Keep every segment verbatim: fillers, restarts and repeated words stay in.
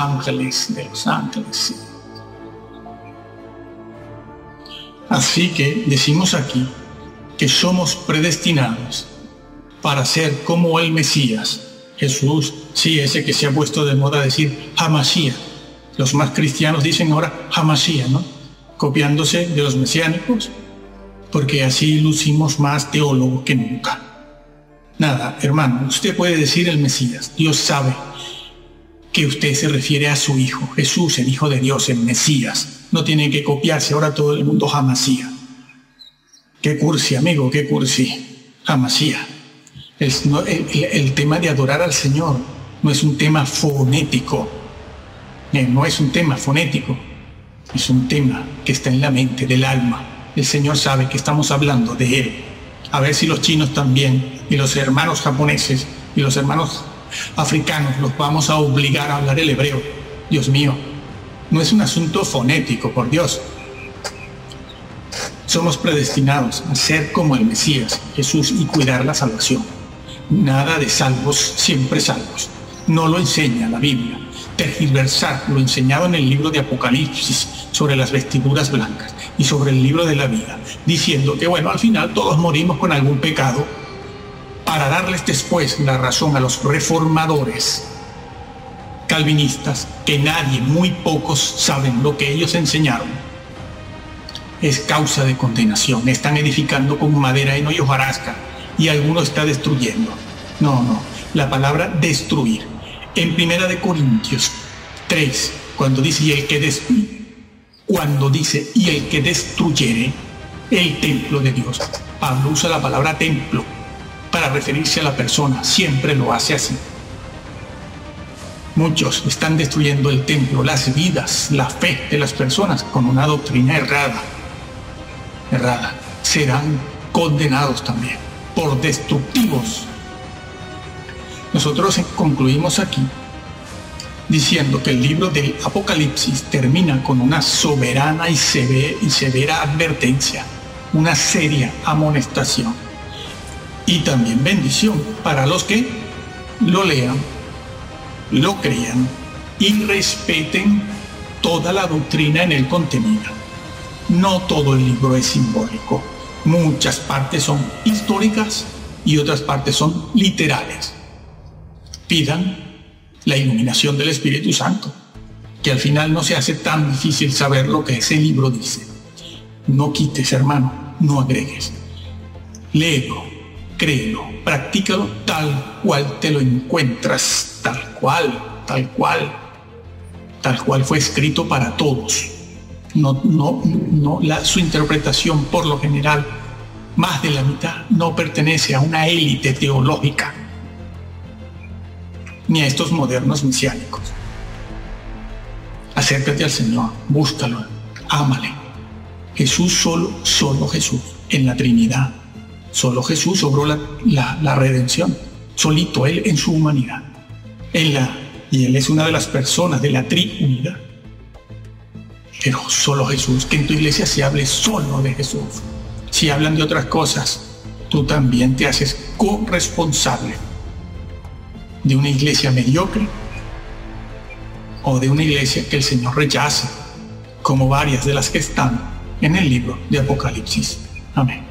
ángeles, de los ángeles. Sí. Así que decimos aquí que somos predestinados para ser como el Mesías, Jesús, sí, ese que se ha puesto de moda decir Hamashiach. Los más cristianos dicen ahora Hamashiach, ¿no? Copiándose de los mesiánicos, porque así lucimos más teólogos que nunca. Nada, hermano, usted puede decir el Mesías. Dios sabe que usted se refiere a su Hijo, Jesús, el Hijo de Dios, el Mesías. No tiene que copiarse ahora todo el mundo Hamashiach. Qué cursi, amigo, qué cursi. Hamashiach. El, el, el tema de adorar al Señor no es un tema fonético. No es un tema fonético. Es un tema que está en la mente, del alma. El Señor sabe que estamos hablando de Él. A ver si los chinos también, y los hermanos japoneses, y los hermanos africanos, los vamos a obligar a hablar el hebreo. Dios mío, no es un asunto fonético, por Dios. Somos predestinados a ser como el Mesías, Jesús, y cuidar la salvación. Nada de salvos, siempre salvos. No lo enseña la Biblia. Tergiversar lo enseñado en el libro de Apocalipsis sobre las vestiduras blancas y sobre el libro de la vida, diciendo que bueno, al final todos morimos con algún pecado, para darles después la razón a los reformadores calvinistas, que nadie, muy pocos saben lo que ellos enseñaron. Es causa de condenación. Están edificando con madera, heno y hojarasca, y alguno está destruyendo. No, no, la palabra destruir. En Primera de Corintios tres, cuando dice, y el que destruye, cuando dice, y el que destruyere el templo de Dios, Pablo usa la palabra templo para referirse a la persona, siempre lo hace así. Muchos están destruyendo el templo, las vidas, la fe de las personas con una doctrina errada. Errada. Serán condenados también por destructivos. Nosotros concluimos aquí diciendo que el libro del Apocalipsis termina con una soberana y severa advertencia, una seria amonestación y también bendición para los que lo lean, lo crean y respeten toda la doctrina en el contenido. No todo el libro es simbólico. Muchas partes son históricas y otras partes son literales. Pidan la iluminación del Espíritu Santo, que al final no se hace tan difícil saber lo que ese libro dice. No quites, hermano, no agregues. Léelo, créelo, practícalo tal cual te lo encuentras, tal cual, tal cual, tal cual fue escrito para todos. No, no, no, la, su interpretación por lo general, más de la mitad, no pertenece a una élite teológica, ni a estos modernos mesiánicos. Acércate al Señor, búscalo, ámale. Jesús solo, solo Jesús, en la Trinidad. Solo Jesús obró la, la, la redención, solito Él en su humanidad. En la, y Él es una de las personas de la Trinidad. Pero solo Jesús, que en tu iglesia se hable solo de Jesús. Si hablan de otras cosas, tú también te haces corresponsable de una iglesia mediocre o de una iglesia que el Señor rechaza, como varias de las que están en el libro de Apocalipsis. Amén.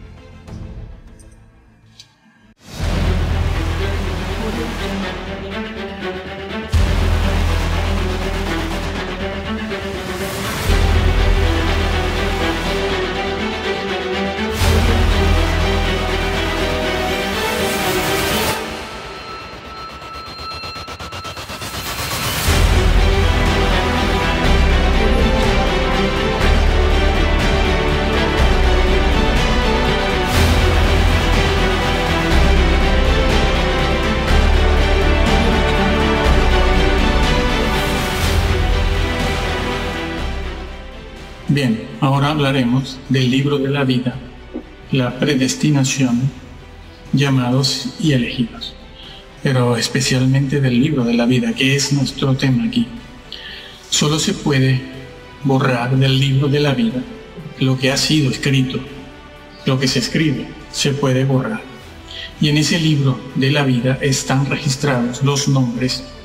Bien, ahora hablaremos del libro de la vida, la predestinación, llamados y elegidos, pero especialmente del libro de la vida, que es nuestro tema aquí. Solo se puede borrar del libro de la vida lo que ha sido escrito, lo que se escribe, se puede borrar. Y en ese libro de la vida están registrados los nombres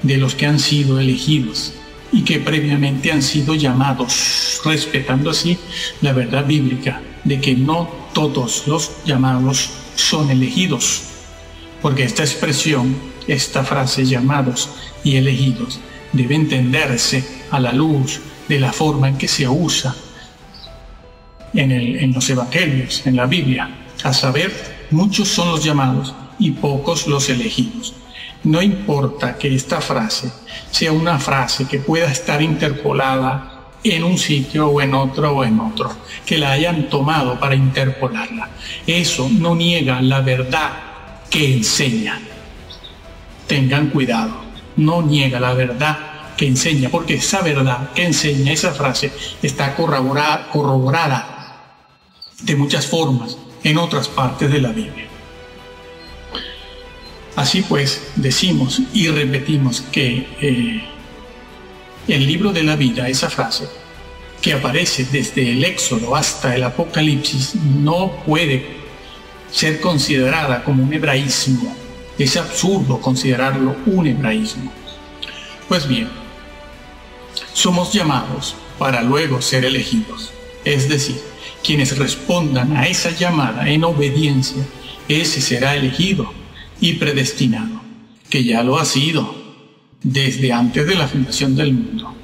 de los que han sido elegidos y que previamente han sido llamados, respetando así la verdad bíblica de que no todos los llamados son elegidos, porque esta expresión, esta frase llamados y elegidos, debe entenderse a la luz de la forma en que se usa en, el, en los evangelios, en la Biblia, a saber, muchos son los llamados y pocos los elegidos. No importa que esta frase sea una frase que pueda estar interpolada en un sitio o en otro o en otro, que la hayan tomado para interpolarla. Eso no niega la verdad que enseña. Tengan cuidado, no niega la verdad que enseña, porque esa verdad que enseña, esa frase, está corroborada, corroborada de muchas formas en otras partes de la Biblia. Así pues, decimos y repetimos que eh, el libro de la vida, esa frase, que aparece desde el Éxodo hasta el Apocalipsis, no puede ser considerada como un hebraísmo. Es absurdo considerarlo un hebraísmo. Pues bien, somos llamados para luego ser elegidos. Es decir, quienes respondan a esa llamada en obediencia, ese será elegido y predestinado, que ya lo ha sido desde antes de la fundación del mundo.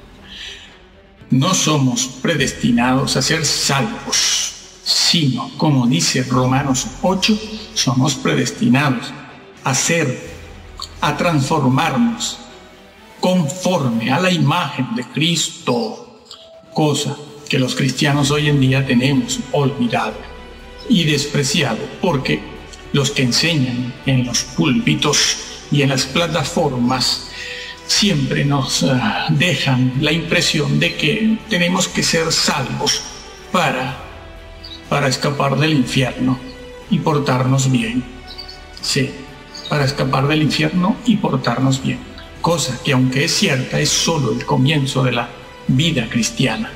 No somos predestinados a ser salvos, sino, como dice Romanos ocho, somos predestinados a ser, a transformarnos conforme a la imagen de Cristo, cosa que los cristianos hoy en día tenemos olvidado y despreciado, porque los que enseñan en los púlpitos y en las plataformas siempre nos uh, dejan la impresión de que tenemos que ser salvos para, para escapar del infierno y portarnos bien. Sí, para escapar del infierno y portarnos bien. Cosa que, aunque es cierta, es solo el comienzo de la vida cristiana.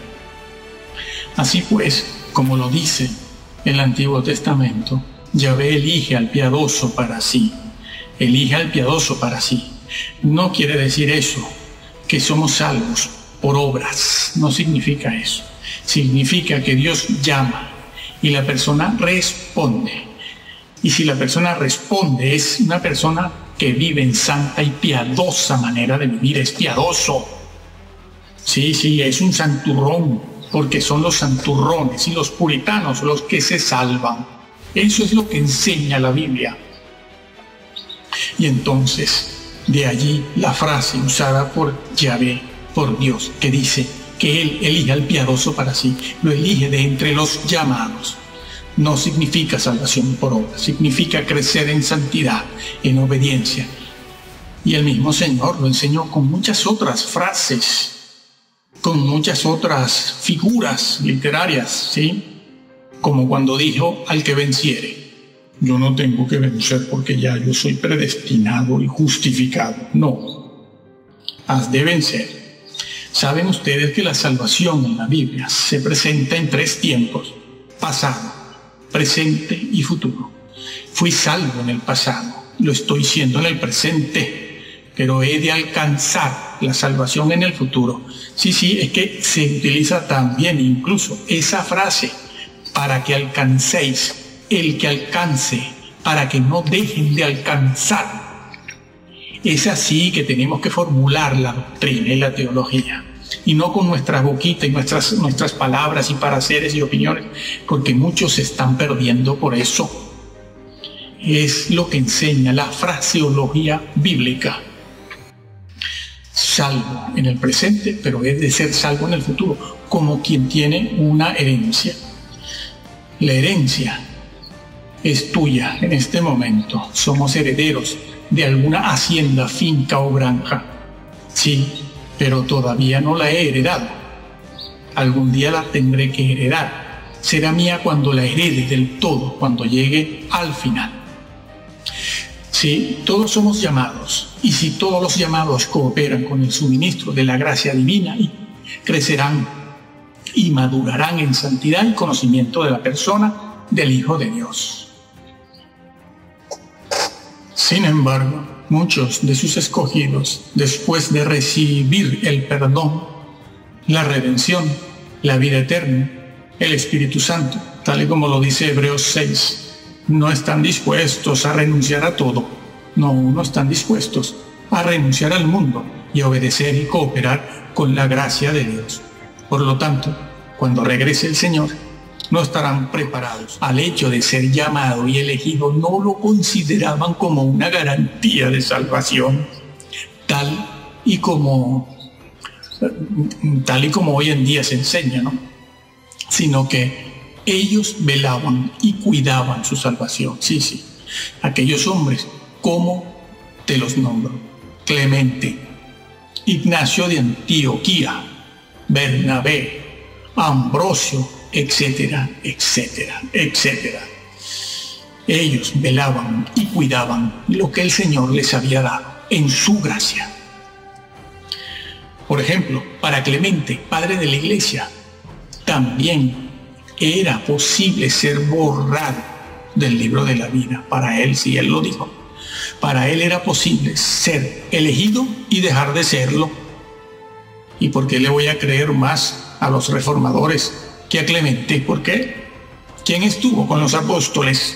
Así pues, como lo dice el Antiguo Testamento, Yahvé elige al piadoso para sí. Elige al piadoso para sí. No quiere decir eso, que somos salvos por obras. No significa eso. Significa que Dios llama y la persona responde. Y si la persona responde, es una persona que vive en santa y piadosa manera de vivir. Es piadoso. Sí, sí, es un santurrón, porque son los santurrones y los puritanos los que se salvan. Eso es lo que enseña la Biblia. Y entonces, de allí la frase usada por Yahvé, por Dios, que dice que Él elige al piadoso para sí, lo elige de entre los llamados. No significa salvación por obra, significa crecer en santidad, en obediencia. Y el mismo Señor lo enseñó con muchas otras frases, con muchas otras figuras literarias, ¿sí? Como cuando dijo al que venciere, yo no tengo que vencer porque ya yo soy predestinado y justificado. No, has de vencer. Saben ustedes que la salvación en la Biblia se presenta en tres tiempos: pasado, presente y futuro. Fui salvo en el pasado, lo estoy siendo en el presente, pero he de alcanzar la salvación en el futuro. Sí, sí, es que se utiliza también incluso esa frase, para que alcancéis, el que alcance, para que no dejen de alcanzar. Es así que tenemos que formular la doctrina y la teología, y no con nuestra boquita y nuestras, nuestras palabras y pareceres y opiniones, porque muchos se están perdiendo por eso. Es lo que enseña la fraseología bíblica. Salvo en el presente, pero es de ser salvo en el futuro, como quien tiene una herencia. La herencia es tuya en este momento. Somos herederos de alguna hacienda, finca o granja. Sí, pero todavía no la he heredado. Algún día la tendré que heredar. Será mía cuando la herede del todo, cuando llegue al final. Sí, todos somos llamados, y si todos los llamados cooperan con el suministro de la gracia divina, crecerán y madurarán en santidad y conocimiento de la persona del Hijo de Dios. Sin embargo, muchos de sus escogidos, después de recibir el perdón, la redención, la vida eterna, el Espíritu Santo, tal y como lo dice Hebreos seis, no están dispuestos a renunciar a todo. No, no están dispuestos a renunciar al mundo y a obedecer y cooperar con la gracia de Dios. Por lo tanto, cuando regrese el Señor, no estarán preparados al hecho de ser llamado y elegido. No lo consideraban como una garantía de salvación, tal y como, tal y como hoy en día se enseña, ¿no? Sino que ellos velaban y cuidaban su salvación. Sí, sí. Aquellos hombres, ¿cómo te los nombro? Clemente, Ignacio de Antioquía, Bernabé, Ambrosio, etcétera, etcétera, etcétera. Ellos velaban y cuidaban lo que el Señor les había dado en su gracia. Por ejemplo, para Clemente, padre de la iglesia, también era posible ser borrado del libro de la vida. Para él, sí, él lo dijo. Para él era posible ser elegido y dejar de serlo. ¿Y por qué le voy a creer más a los reformadores que a Clemente? ¿Por qué? ¿Quién estuvo con los apóstoles?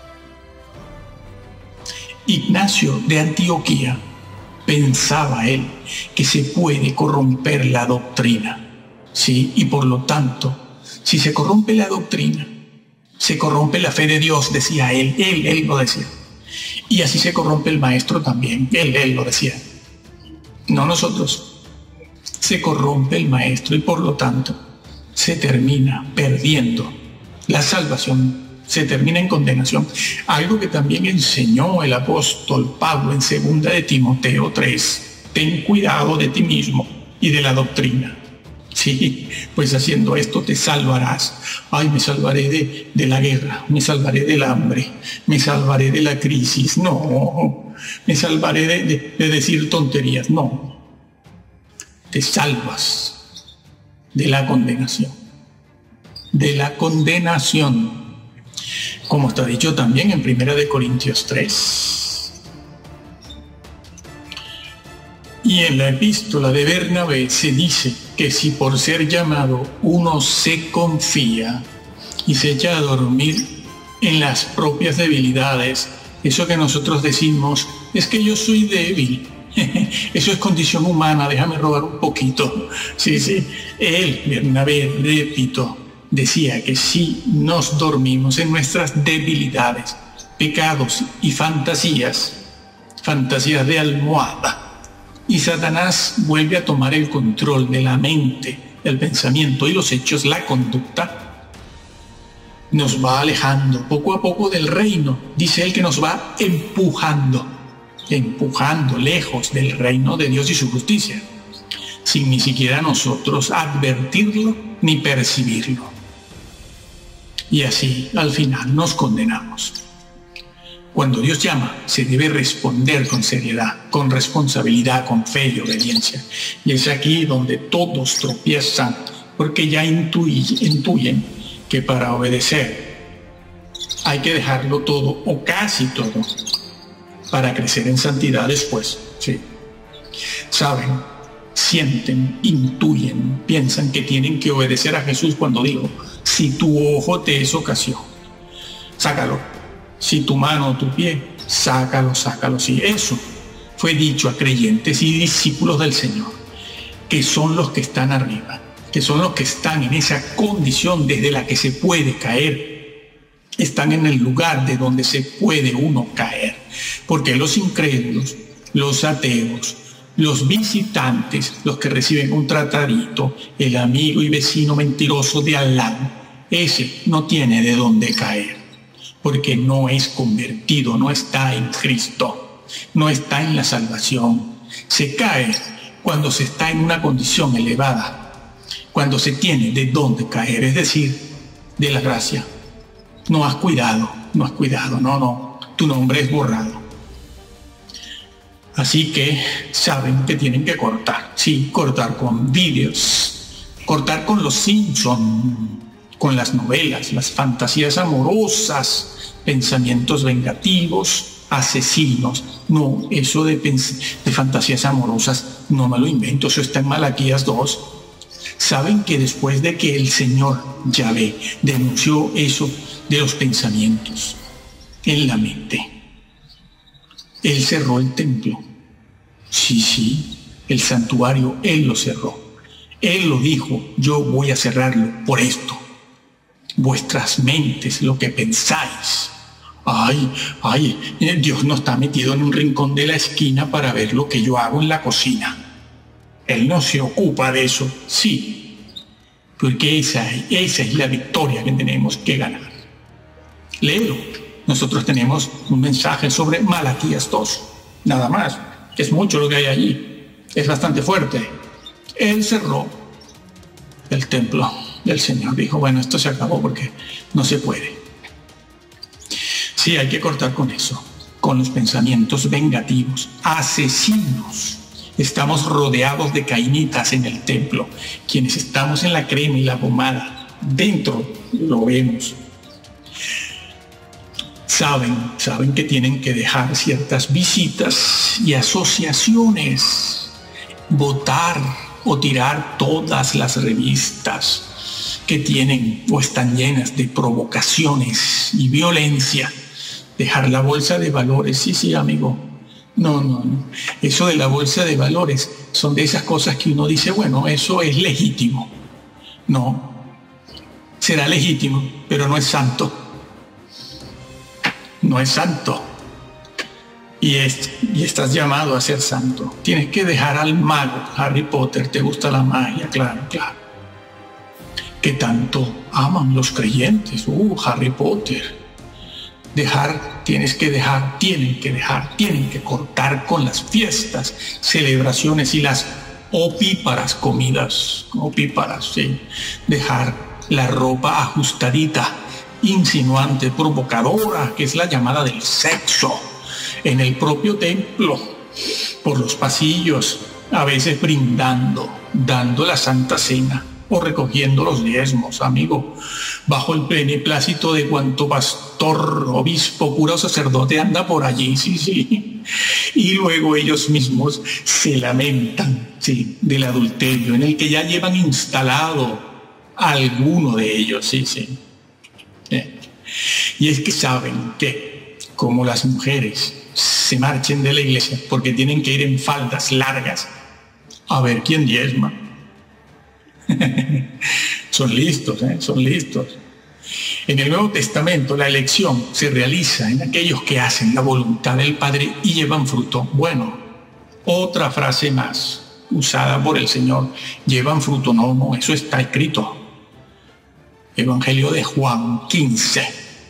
Ignacio de Antioquía. Pensaba él que se puede corromper la doctrina. Sí, y por lo tanto, si se corrompe la doctrina, se corrompe la fe de Dios, decía él, él, él lo decía. Y así se corrompe el maestro también, él, él lo decía. No nosotros. Se corrompe el maestro y por lo tanto se termina perdiendo la salvación, se termina en condenación. Algo que también enseñó el apóstol Pablo en segunda de Timoteo tres. Ten cuidado de ti mismo y de la doctrina. Sí, pues haciendo esto te salvarás. Ay, me salvaré de, de la guerra, me salvaré del hambre, me salvaré de la crisis. No, me salvaré de, de, de decir tonterías. No, te salvas de la condenación. De la condenación. Como está dicho también en primera de Corintios tres. Y en la epístola de Bernabé se dice que si por ser llamado uno se confía y se echa a dormir en las propias debilidades, eso que nosotros decimos es que yo soy débil, eso es condición humana, déjame robar un poquito. Sí, sí, él, Bernabé, repito, decía que si nos dormimos en nuestras debilidades, pecados y fantasías, fantasías de almohada, y Satanás vuelve a tomar el control de la mente, el pensamiento y los hechos, la conducta, nos va alejando poco a poco del reino. Dice él que nos va empujando, empujando lejos del reino de Dios y su justicia, sin ni siquiera nosotros advertirlo ni percibirlo. Y así al final nos condenamos. Cuando Dios llama, se debe responder con seriedad, con responsabilidad, con fe y obediencia. Y es aquí donde todos tropiezan, porque ya intuyen, intuyen que para obedecer hay que dejarlo todo, o casi todo, para crecer en santidad después. Sí. Saben, sienten, intuyen, piensan que tienen que obedecer a Jesús cuando dijo, si tu ojo te es ocasión, sácalo. Si tu mano o tu pie, sácalo, sácalo. Sí, eso fue dicho a creyentes y discípulos del Señor, que son los que están arriba, que son los que están en esa condición desde la que se puede caer. Están en el lugar de donde se puede uno caer. Porque los incrédulos, los ateos, los visitantes, los que reciben un tratadito, el amigo y vecino mentiroso de al lado, ese no tiene de dónde caer. Porque no es convertido, no está en Cristo, no está en la salvación. Se cae cuando se está en una condición elevada, cuando se tiene de dónde caer, es decir, de la gracia. No has cuidado, no has cuidado, no, no, tu nombre es borrado. Así que saben que tienen que cortar, sí, cortar con vídeos, cortar con los Simpson, con las novelas, las fantasías amorosas, pensamientos vengativos, asesinos. No, eso de, de fantasías amorosas no me lo invento, eso está en Malaquías dos. Saben que después de que el Señor Yahvé denunció eso de los pensamientos en la mente, Él cerró el templo. Sí, sí, el santuario Él lo cerró. Él lo dijo, yo voy a cerrarlo por esto. Vuestras mentes, lo que pensáis. Ay, ay, Dios no está metido en un rincón de la esquina para ver lo que yo hago en la cocina. Él no se ocupa de eso, sí, porque esa, esa es la victoria que tenemos que ganar. Léelo. Nosotros tenemos un mensaje sobre Malaquías dos, nada más. Es mucho lo que hay allí, es bastante fuerte. Él cerró el templo del Señor. Dijo, bueno, esto se acabó porque no se puede. Sí, hay que cortar con eso, con los pensamientos vengativos, asesinos. Estamos rodeados de cainitas en el templo. Quienes estamos en la crema y la pomada, dentro lo vemos. Saben, saben que tienen que dejar ciertas visitas y asociaciones, votar o tirar todas las revistas que tienen o están llenas de provocaciones y violencia. Dejar la bolsa de valores, sí, sí, amigo. No, no, no. Eso de la bolsa de valores son de esas cosas que uno dice, bueno, eso es legítimo. No, será legítimo, pero no es santo. No es santo. Y, es, y estás llamado a ser santo. Tienes que dejar al mago, Harry Potter, te gusta la magia, claro, claro. Que tanto aman los creyentes, uh, Harry Potter. Dejar, tienes que dejar, tienen que dejar, tienen que cortar con las fiestas, celebraciones y las opíparas comidas, opíparas, sí. Dejar la ropa ajustadita, insinuante, provocadora, que es la llamada del sexo, en el propio templo, por los pasillos, a veces brindando, dando la Santa Cena o recogiendo los diezmos, amigo, bajo el beneplácito de cuanto pastor, obispo, cura o sacerdote anda por allí, sí, sí. Y luego ellos mismos se lamentan, sí, del adulterio en el que ya llevan instalado a alguno de ellos, sí, sí. Eh. Y es que saben que, como las mujeres se marchen de la iglesia porque tienen que ir en faldas largas a ver quién diezma. Son listos, ¿eh? Son listos. En el Nuevo Testamento la elección se realiza en aquellos que hacen la voluntad del Padre y llevan fruto. Bueno, otra frase más usada por el Señor, llevan fruto. No, no, eso está escrito. Evangelio de Juan quince.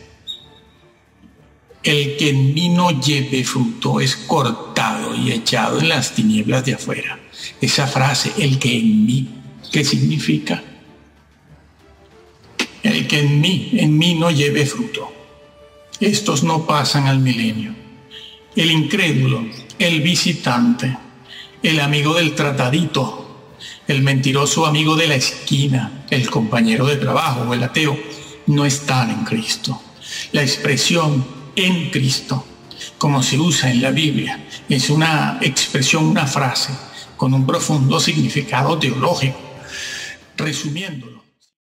El que en mí no lleve fruto es cortado y echado en las tinieblas de afuera. Esa frase, el que en mí, ¿qué significa? El que en mí, en mí no lleve fruto. Estos no pasan al milenio. El incrédulo, el visitante, el amigo del tratadito, el mentiroso amigo de la esquina, el compañero de trabajo o el ateo, no están en Cristo. La expresión en Cristo, como se usa en la Biblia, es una expresión, una frase con un profundo significado teológico. Resumiéndolo,